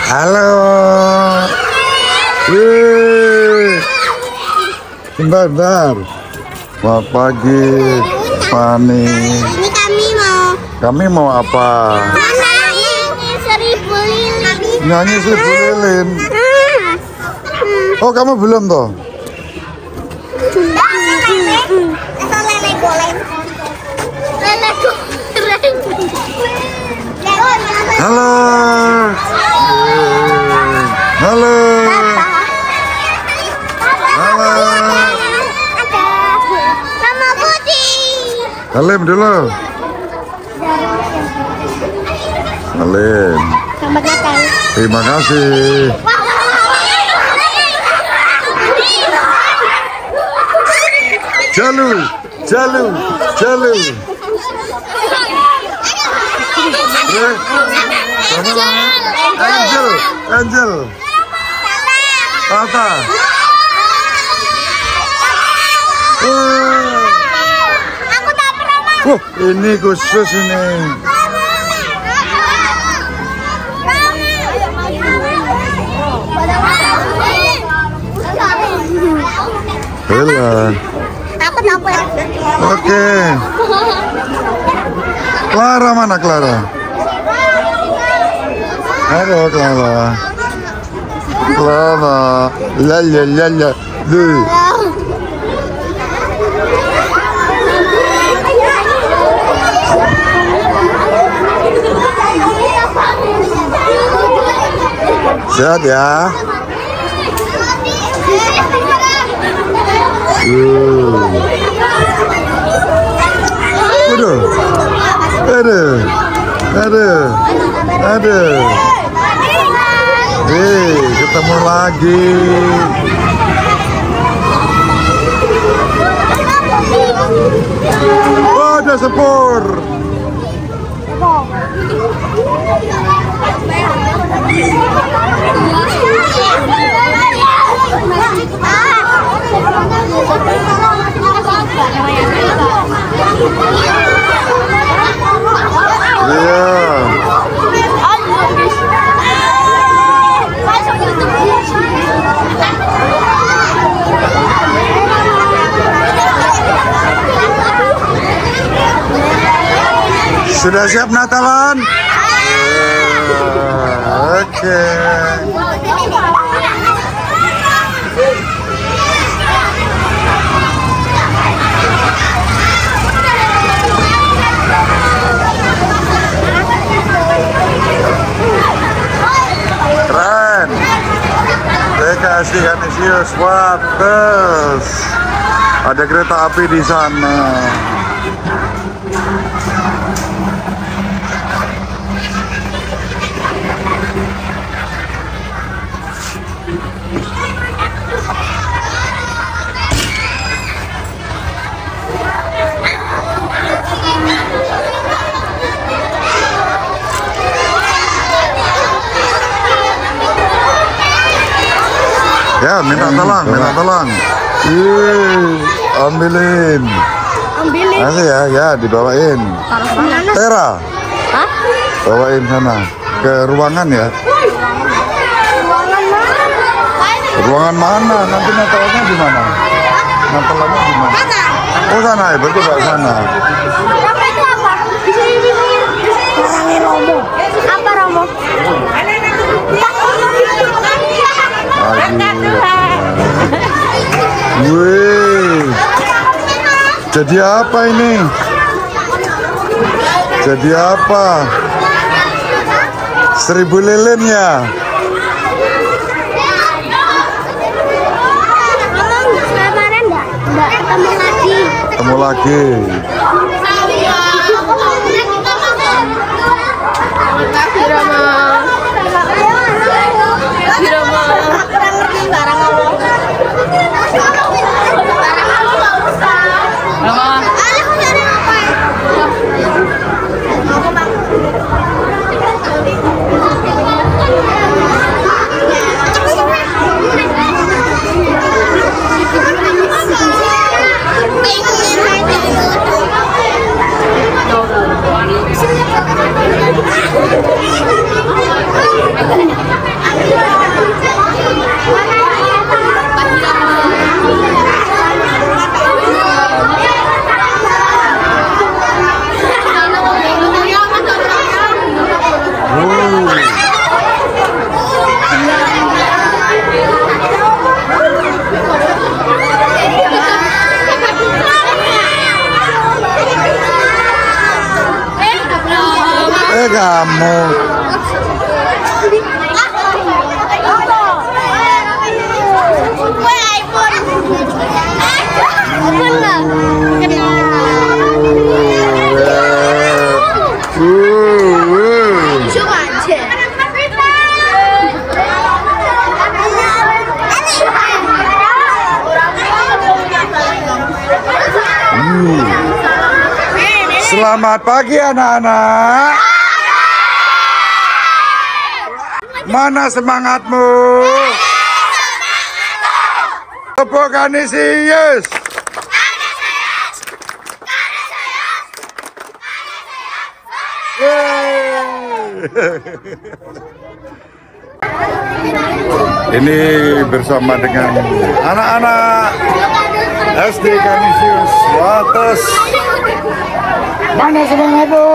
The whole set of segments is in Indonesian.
Halo. Wih. Bentar. Selamat pagi, Fani. Ini kami mau apa? nyanyi 1000 lilin. Nyanyi 1000 lilin. Oh, kamu belum toh? Lele goreng. Halo. Halo. Halo. Mama putih. Halim dulu. Halim. Selamat datang. Terima kasih. Jalu. Angel. Tata. Aku tak pernah. Ini khusus ini. Bella. Aku tak pernah. Oke. Clara mana Clara? Halo Clara. Clara. La. Sehat ya. Aduh. Ketemu lagi. Oh, ada sepur. Sudah siap Natalan? Oke. Keren. TKSD Kanisius, Wates. Ada kereta api di sana. Ya, minta tolong. Ambilin. Nanti ya, dibawain. Tera. Hah? Bawain sana ke ruangan ya. Ruangan mana? Nanti Natalnya di mana? Natalnya di mana? Oh, sana ya, berarti ke sana. Romo itu apa? Di sini. Orangnya Romo. Apa Romo? Wih, jadi apa ini? Jadi apa? 1000 lilin ya? Kemarin enggak ketemu lagi. kamu. Selamat pagi anak-anak. Mana semangatmu? Tepuk Kanisius. Ini bersama dengan anak-anak SD Kanisius Wates. Mana semangatmu?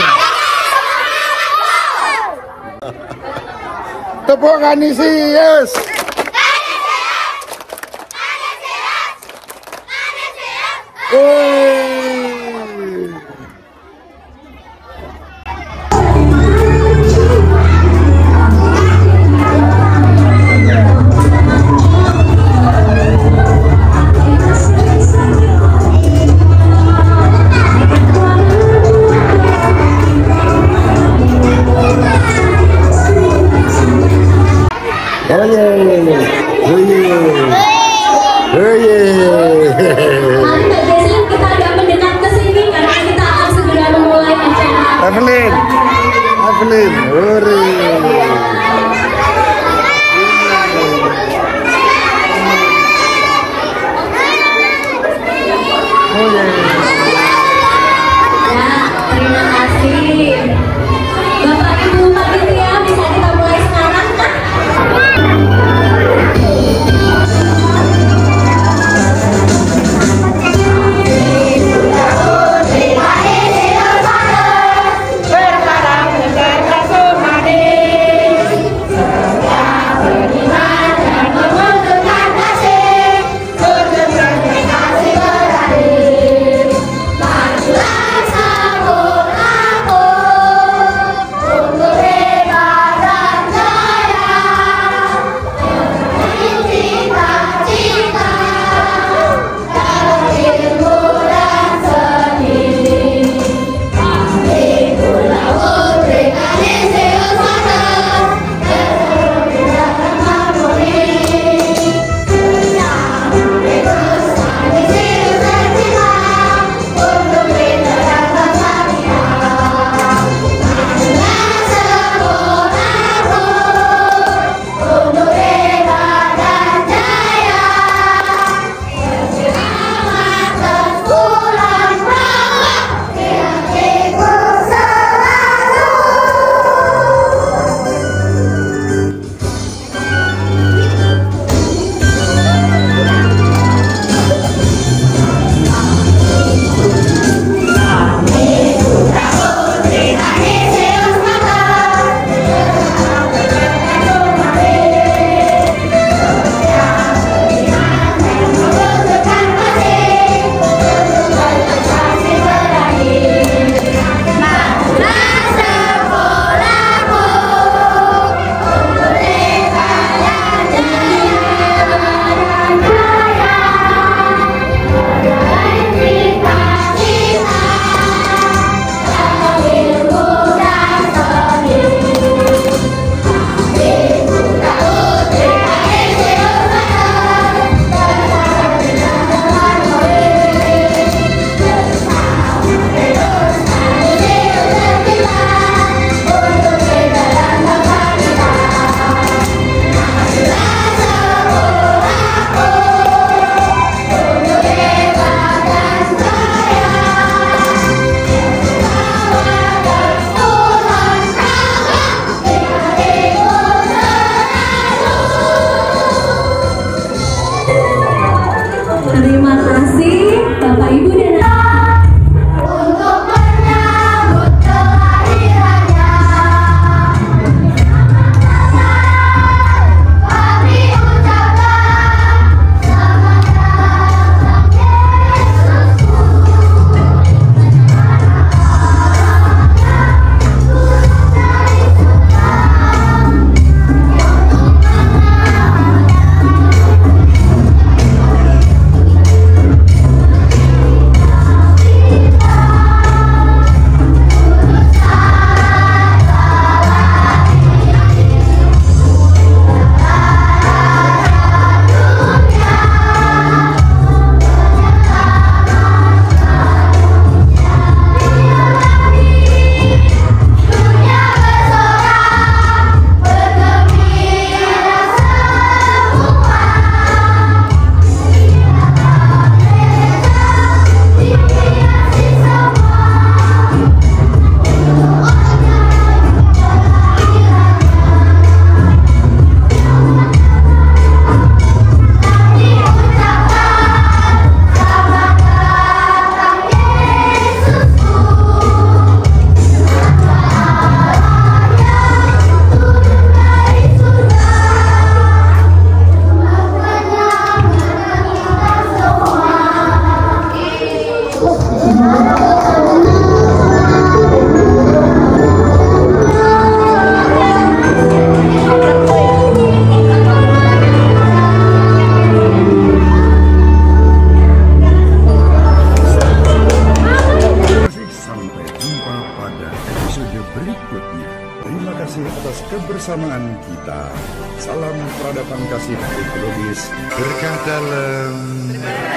Tepuk Kanisius. Evelyn, hore. Terima kasih. Bapak Ibu panitia bisa kita mulai sekarang. episode berikutnya. Terima kasih atas kebersamaan kita. Salam peradaban kasih ekologis. Berkah dalam.